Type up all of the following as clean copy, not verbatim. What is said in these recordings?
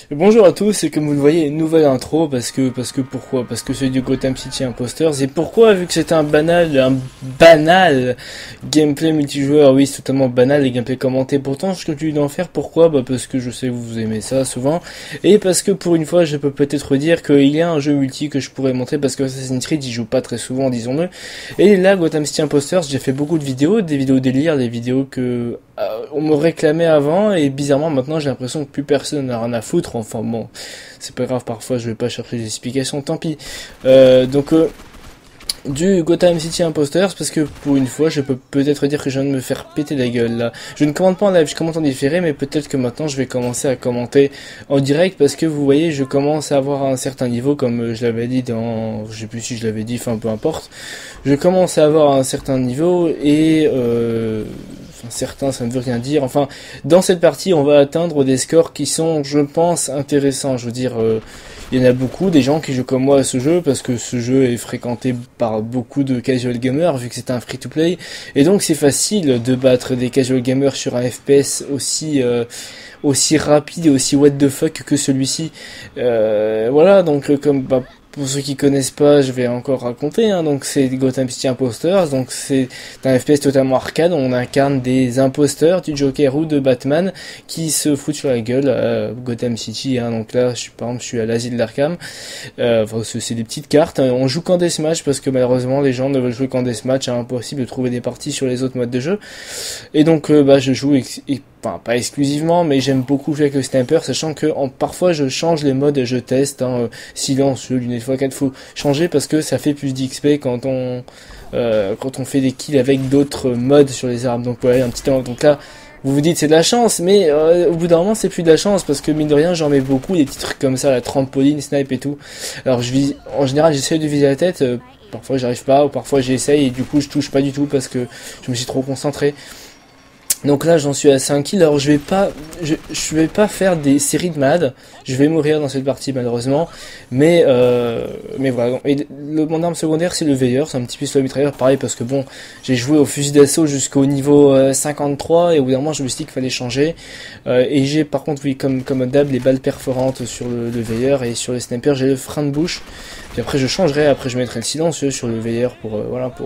Bonjour à tous, et comme vous le voyez, une nouvelle intro, pourquoi? Parce que c'est du Gotham City Imposters, et pourquoi? Vu que c'est un banal gameplay multijoueur, oui, c'est totalement banal, les gameplays commentés, pourtant je continue d'en faire, pourquoi? Parce que je sais que vous aimez ça souvent, et parce que pour une fois, je peux peut-être dire qu'il y a un jeu multi que je pourrais montrer, parce que Assassin's Creed, il joue pas très souvent, disons-le, et là, Gotham City Imposters, j'ai fait beaucoup de vidéos, des vidéos délire, des vidéos que on me réclamait avant, et bizarrement maintenant j'ai l'impression que plus personne n'a rien à foutre. Enfin bon, c'est pas grave, parfois je vais pas chercher des explications, tant pis. Du Gotham City Imposters, parce que pour une fois je peux peut-être dire que je viens de me faire péter la gueule là. Je ne commente pas en live, je commente en différé, mais peut-être que maintenant je vais commencer à commenter en direct, parce que vous voyez, je commence à avoir un certain niveau, comme je l'avais dit dans, je sais plus si je l'avais dit, enfin peu importe, je commence à avoir un certain niveau, et enfin, certains, ça ne veut rien dire. Enfin, dans cette partie, on va atteindre des scores qui sont, je pense, intéressants. Je veux dire, il y en a beaucoup, des gens qui jouent comme moi à ce jeu, parce que ce jeu est fréquenté par beaucoup de casual gamers, vu que c'est un free-to-play. Et donc, c'est facile de battre des casual gamers sur un FPS aussi rapide et aussi what the fuck que celui-ci. Voilà, donc, pour ceux qui connaissent pas, je vais encore raconter, hein. Donc c'est Gotham City Imposters, donc c'est un FPS totalement arcade, on incarne des imposteurs du Joker ou de Batman qui se foutent sur la gueule à Gotham City, hein. Donc là, par exemple, je suis à l'asile d'Arkham, enfin, c'est des petites cartes, on joue qu'en deathmatch parce que malheureusement les gens ne veulent jouer qu'en deathmatch, c'est impossible de trouver des parties sur les autres modes de jeu, et donc je joue enfin pas exclusivement, mais j'aime beaucoup jouer avec le sniper, sachant que parfois je change les modes et je teste, hein, silencieux, lunettes x4, faut changer parce que ça fait plus d'XP quand on fait des kills avec d'autres modes sur les armes. Donc voilà, un petit temps. Donc là, vous vous dites c'est de la chance, mais au bout d'un moment c'est plus de la chance, parce que mine de rien j'en mets beaucoup, des petits trucs comme ça, la trampoline, snipe et tout. Alors en général j'essaie de viser la tête, parfois j'arrive pas, ou parfois j'essaye et du coup je touche pas du tout parce que je me suis trop concentré. Donc là j'en suis à 5 kills, alors je vais pas faire des séries de malades, je vais mourir dans cette partie malheureusement, mais voilà. Et mon arme secondaire c'est le veilleur, c'est un petit pistolet mitrailleur, pareil, parce que bon, j'ai joué au fusil d'assaut jusqu'au niveau 53, et au bout d'un moment je me suis dit qu'il fallait changer, et j'ai par contre, oui, comme d'hab, les balles perforantes sur le veilleur, et sur le sniper j'ai le frein de bouche, puis après je changerai, après je mettrai le silencieux sur le veilleur pour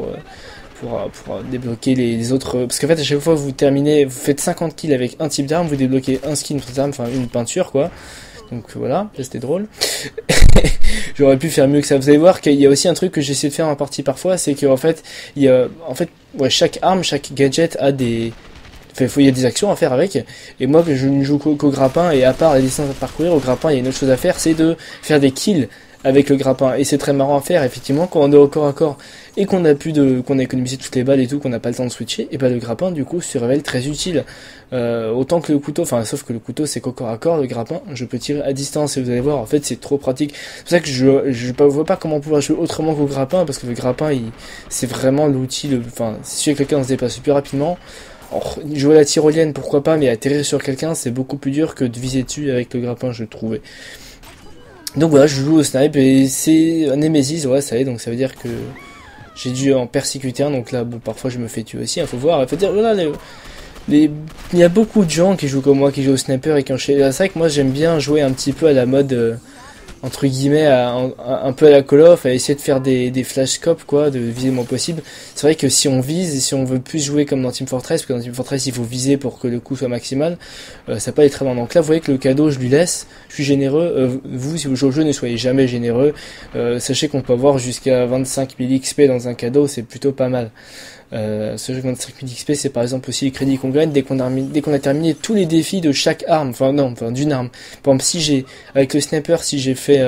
débloquer les autres, parce qu'en fait à chaque fois vous faites 50 kills avec un type d'arme, vous débloquez un skin d'arme, enfin une peinture quoi. Donc voilà, ça c'était drôle. J'aurais pu faire mieux que ça. Vous allez voir qu'il y a aussi un truc que j'essaie de faire en partie parfois, c'est que en fait, chaque arme, chaque gadget a il y a des actions à faire avec, et moi je ne joue qu'au grappin, et à part les distances à parcourir, au grappin il y a une autre chose à faire, c'est de faire des kills avec le grappin, et c'est très marrant à faire effectivement quand on est au corps à corps et qu'on a économisé toutes les balles et tout, qu'on n'a pas le temps de switcher, et le grappin du coup se révèle très utile, autant que le couteau, enfin sauf que le couteau c'est qu'au corps à corps, le grappin je peux tirer à distance, et vous allez voir en fait c'est trop pratique. C'est pour ça que je vois pas comment pouvoir jouer autrement qu'au grappin, parce que le grappin c'est vraiment l'outil, enfin si avec quelqu'un on se déplace plus rapidement. Alors, jouer à la tyrolienne pourquoi pas, mais atterrir sur quelqu'un c'est beaucoup plus dur que de viser dessus avec le grappin, je trouvais. Donc voilà, je joue au snipe, et c'est un Nemesis, ouais, ça y est, donc ça veut dire que j'ai dû en persécuter un, donc là, bon, parfois je me fais tuer aussi, faut voir, faut dire, voilà, il y a beaucoup de gens qui jouent comme moi, qui jouent au sniper et qui enchaînent. C'est vrai que moi j'aime bien jouer un petit peu à la mode, entre guillemets, un peu à la Call of, à essayer de faire des flashscopes, quoi, de viser le moins possible. C'est vrai que si on vise, et si on veut plus jouer comme dans Team Fortress, parce que dans Team Fortress il faut viser pour que le coup soit maximal, ça peut aller très loin. Donc là vous voyez que le cadeau je lui laisse, je suis généreux, vous si vous jouez au jeu ne soyez jamais généreux, sachez qu'on peut avoir jusqu'à 25 000 XP dans un cadeau, c'est plutôt pas mal. Ce jeu 25 000 XP, c'est par exemple aussi les crédits qu'on gagne dès qu'on a terminé tous les défis de chaque arme, d'une arme. Par exemple, avec le sniper, si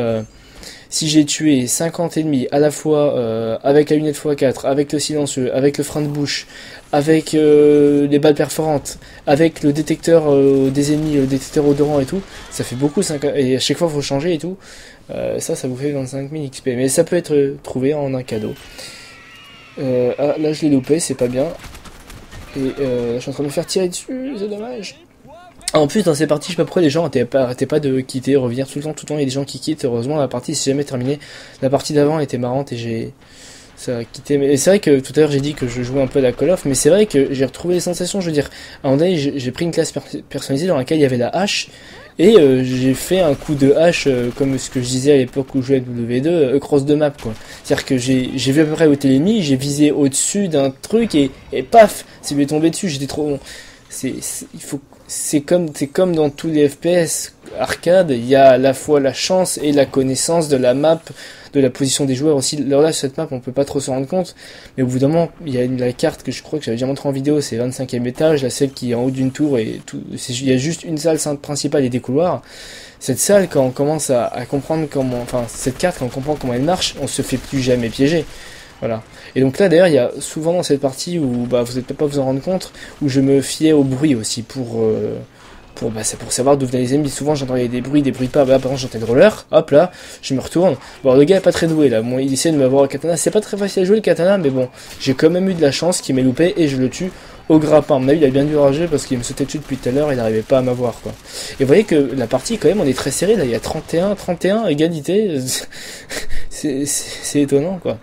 j'ai tué 50 ennemis à la fois, avec la lunette x4, avec le silencieux, avec le frein de bouche, avec les balles perforantes, avec le détecteur des ennemis, le détecteur odorant et tout, ça fait beaucoup, et à chaque fois il faut changer et tout, ça vous fait 25 000 XP, mais ça peut être trouvé en un cadeau. Là je l'ai loupé, c'est pas bien. Et je suis en train de me faire tirer dessus, c'est dommage. En plus dans ces parties, je sais pas pourquoi les gens arrêtaient pas de quitter, revenir tout le temps, il y a des gens qui quittent. Heureusement la partie s'est jamais terminée. La partie d'avant était marrante, et Ça a quitté. Mais c'est vrai que tout à l'heure j'ai dit que je jouais un peu à la Call of, mais c'est vrai que j'ai retrouvé les sensations. Je veux dire, à un moment donné, j'ai pris une classe personnalisée dans laquelle il y avait la hache. Et j'ai fait un coup de hache comme ce que je disais à l'époque où je jouais à W2, cross de map quoi. C'est-à-dire que j'ai vu à peu près où était l'ennemi, j'ai visé au-dessus d'un truc et paf, c'est lui est tombé dessus, j'étais trop bon. C'est comme dans tous les FPS arcade, il y a à la fois la chance et la connaissance de la map, de la position des joueurs aussi. Alors là, sur cette map, on peut pas trop se rendre compte, mais au bout d'un moment, il y a la carte que je crois que j'avais déjà montré en vidéo, c'est 25e étage, la celle qui est en haut d'une tour et tout, il y a juste une salle principale et des couloirs. Cette salle, quand on commence à comprendre comment, enfin, cette carte, quand on comprend comment elle marche, on se fait plus jamais piéger. Voilà. Et donc là d'ailleurs il y a souvent dans cette partie où bah, vous n'êtes peut-être pas vous en rendre compte, où je me fiais au bruit aussi c'est pour savoir d'où venaient les ennemis. Souvent j'entendais des bruits pas, bah, par exemple j'entendais le roller, hop là, je me retourne. Bon le gars est pas très doué là, bon, il essaie de m'avoir au katana, c'est pas très facile à jouer le katana, mais bon, j'ai quand même eu de la chance qu'il m'ait loupé et je le tue au grappin. À mon avis il a bien dû rager parce qu'il me sautait dessus depuis tout à l'heure, il n'arrivait pas à m'avoir quoi. Et vous voyez que la partie quand même on est très serré là, il y a 31, égalité, c'est étonnant quoi.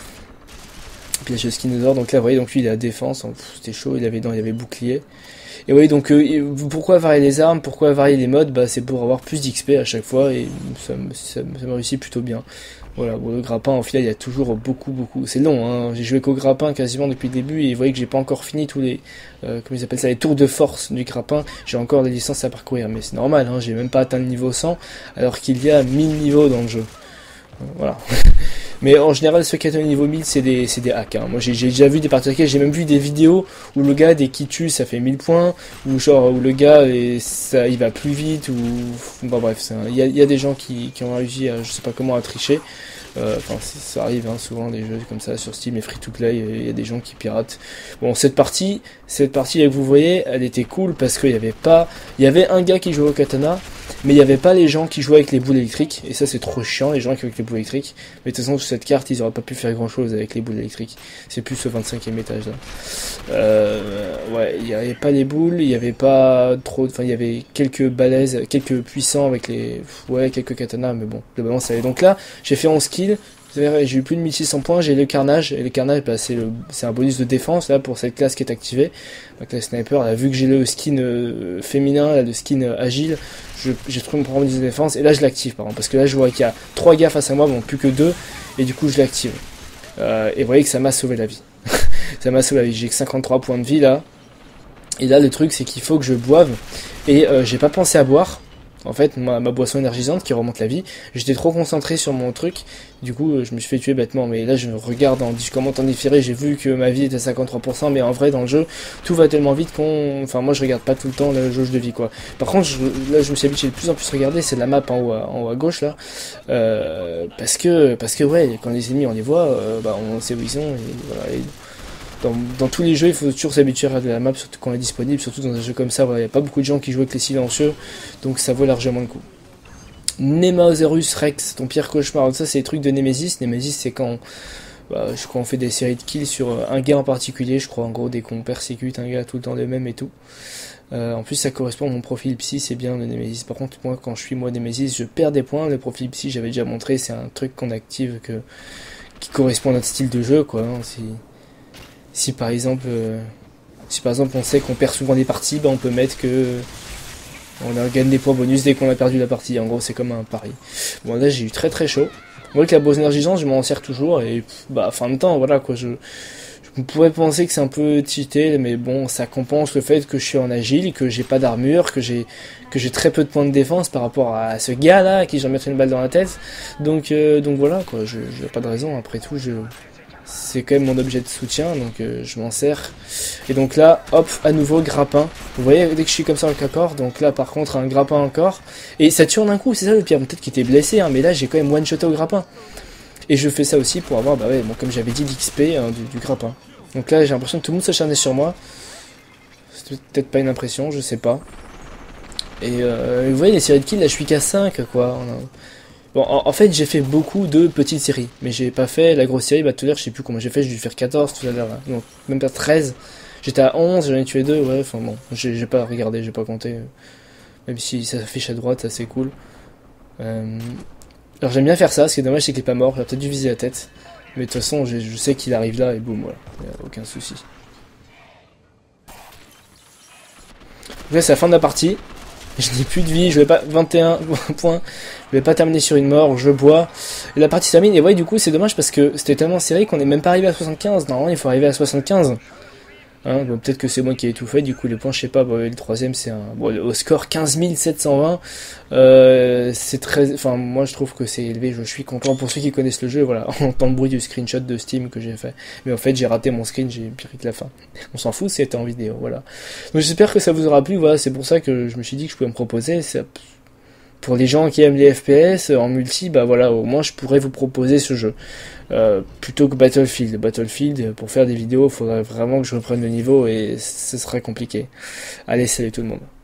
Puis là j'ai le Skinosaur, donc là vous voyez, donc lui il a la défense, c'était chaud, il avait bouclier. Et oui donc pourquoi varier les armes, pourquoi varier les modes, bah c'est pour avoir plus d'XP à chaque fois et ça me réussit plutôt bien. Voilà, bon, le grappin en final il y a toujours beaucoup, c'est long hein, j'ai joué qu'au grappin quasiment depuis le début et vous voyez que j'ai pas encore fini tous les, comment ils appellent ça, les tours de force du grappin, j'ai encore des distances à parcourir, mais c'est normal, hein, j'ai même pas atteint le niveau 100 alors qu'il y a 1000 niveaux dans le jeu. Voilà. Mais en général, ceux qui atteignent le niveau 1000, c'est des hacks. Hein. Moi, j'ai déjà vu des parties hackées, j'ai même vu des vidéos où le gars, dès qu'il tue, ça fait 1000 points, ou genre où le gars, il va plus vite, ou... Bon bref, il y a des gens qui ont réussi à, je sais pas comment, à tricher. Enfin, ça arrive hein, souvent des jeux comme ça sur Steam et Free to Play, il y a des gens qui piratent. Bon, cette partie là que vous voyez, elle était cool parce qu'il y avait un gars qui jouait au katana, mais il n'y avait pas les gens qui jouaient avec les boules électriques, et ça c'est trop chiant, les gens qui jouent avec les boules électriques. Mais de toute façon sur cette carte ils auraient pas pu faire grand chose avec les boules électriques, c'est plus au 25e étage là. Ouais, il n'y avait pas les boules, il n'y avait pas trop, enfin il y avait quelques balaises, quelques puissants avec quelques katanas, mais bon, globalement ça allait. Donc là, j'ai fait 11 kills, j'ai eu plus de 1600 points, j'ai le carnage, et le carnage bah, c'est un bonus de défense là pour cette classe qui est activée. Donc la sniper, là, vu que j'ai le skin féminin, là, le skin agile, j'ai trouvé mon programme de défense, et là je l'active par exemple, parce que là je vois qu'il y a 3 gars face à moi, bon plus que 2, et du coup je l'active. Et vous voyez que ça m'a sauvé la vie. Ça m'a sauvé la vie, j'ai que 53 points de vie là, et là le truc c'est qu'il faut que je boive, et j'ai pas pensé à boire. En fait, ma boisson énergisante qui remonte la vie, j'étais trop concentré sur mon truc, du coup je me suis fait tuer bêtement, mais là je regarde, je commente en différé, j'ai vu que ma vie était à 53%, mais en vrai dans le jeu, tout va tellement vite enfin moi je regarde pas tout le temps la jauge de vie quoi. Par contre, là je me suis habitué de plus en plus regarder, c'est la map en haut à gauche là, parce que ouais, quand les ennemis on les voit, bah on sait où ils sont, et voilà, et dans tous les jeux, il faut toujours s'habituer à la map, surtout quand elle est disponible, surtout dans un jeu comme ça, voilà, il n'y a pas beaucoup de gens qui jouent avec les silencieux, donc ça vaut largement le coup. Nemasaurus Rex, ton pire cauchemar. Donc ça c'est les trucs de Nemesis. Nemesis c'est quand on fait des séries de kills sur un gars en particulier, je crois, en gros dès qu'on persécute un gars tout le temps le même et tout. En plus ça correspond à mon profil psy, c'est bien le Nemesis. Par contre moi quand je suis Nemesis je perds des points. Le profil psy j'avais déjà montré, c'est un truc qu'on active qui correspond à notre style de jeu quoi, hein. Si par exemple on sait qu'on perd souvent des parties, bah on peut mettre que on gagne des points bonus dès qu'on a perdu la partie. En gros c'est comme un pari. Bon là j'ai eu très très chaud. Moi avec la bosse énergisante je m'en sers toujours et fin de temps voilà quoi, je pourrais penser que c'est un peu cheaté, mais bon ça compense le fait que je suis en agile, que j'ai pas d'armure, que j'ai très peu de points de défense par rapport à ce gars là à qui je vais mettre une balle dans la tête. Donc voilà quoi, je pas de raison, après tout c'est quand même mon objet de soutien, donc je m'en sers. Et donc là, hop, à nouveau grappin. Vous voyez, dès que je suis comme ça avec un corps, donc là par contre un grappin encore. Et ça tue d'un coup, c'est ça le pire. Peut-être qu'il était blessé, hein, mais là j'ai quand même one-shoté au grappin. Et je fais ça aussi pour avoir, comme j'avais dit, l'XP hein, du grappin. Donc là j'ai l'impression que tout le monde s'acharnait sur moi. C'est peut-être pas une impression, je sais pas. Et vous voyez les séries de kills, là je suis qu'à 5 quoi. Bon, en fait, j'ai fait beaucoup de petites séries, mais j'ai pas fait la grosse série. Tout à l'heure, je sais plus comment j'ai fait, j'ai dû faire 14 tout à l'heure, là. Non, même pas 13. J'étais à 11, j'en ai tué 2, ouais, enfin bon, j'ai pas regardé, j'ai pas compté. Même si ça s'affiche à droite, ça c'est cool. Alors j'aime bien faire ça, ce qui est dommage, c'est qu'il est pas mort, j'aurais peut-être dû viser la tête. Mais de toute façon, je sais qu'il arrive là et boum, voilà. Y a aucun souci. Là, c'est la fin de la partie. Je n'ai plus de vie, je vais pas... 21 points. Je vais pas terminer sur une mort, je bois. Et la partie se termine. Et ouais, du coup, c'est dommage parce que c'était tellement serré qu'on n'est même pas arrivé à 75. Normalement, il faut arriver à 75. Hein, bon, peut-être que c'est moi qui ai tout fait, du coup les points je sais pas, bon, le troisième c'est un... Bon, au score 15 720, c'est très... Enfin moi je trouve que c'est élevé, je suis content pour ceux qui connaissent le jeu, voilà, on entend le bruit du screenshot de Steam que j'ai fait, mais en fait j'ai raté mon screen, j'ai pris que la fin, on s'en fout, c'était en vidéo, voilà. Donc j'espère que ça vous aura plu, voilà, c'est pour ça que je me suis dit que je pouvais me proposer, pour les gens qui aiment les FPS en multi, bah voilà, au moins je pourrais vous proposer ce jeu. Plutôt que Battlefield. Battlefield, pour faire des vidéos, il faudrait vraiment que je reprenne le niveau et ce serait compliqué. Allez, salut tout le monde.